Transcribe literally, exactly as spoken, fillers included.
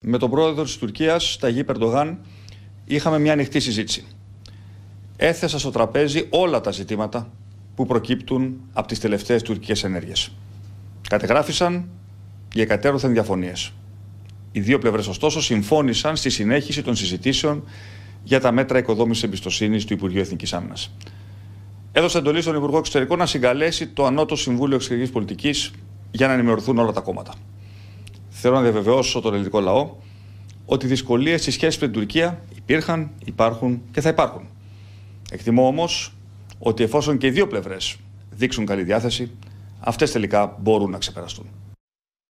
με τον πρόεδρο της Τουρκίας, Ταγίπ Ερντογάν, είχαμε μια ανοιχτή συζήτηση. Έθεσα στο τραπέζι όλα τα ζητήματα που προκύπτουν από τις τελευταίες τουρκικές ενέργειες. Κατεγράφησαν οι εκατέρωθεν διαφωνίες. Οι δύο πλευρές, ωστόσο, συμφώνησαν στη συνέχιση των συζητήσεων για τα μέτρα οικοδόμησης εμπιστοσύνης του Υπουργείου Εθνικής Άμυνας. Έδωσα εντολή στον Υπουργό Εξωτερικών να συγκαλέσει το Ανώτο Συμβούλιο Εξωτερικής Πολιτικής για να ενημερωθούν όλα τα κόμματα. Θέλω να διαβεβαιώσω τον ελληνικό λαό ότι οι δυσκολίες στις σχέσεις με την Τουρκία υπήρχαν, υπάρχουν και θα υπάρχουν. Εκτιμώ όμως ότι εφόσον και οι δύο πλευρές δείξουν καλή διάθεση, αυτές τελικά μπορούν να ξεπεραστούν.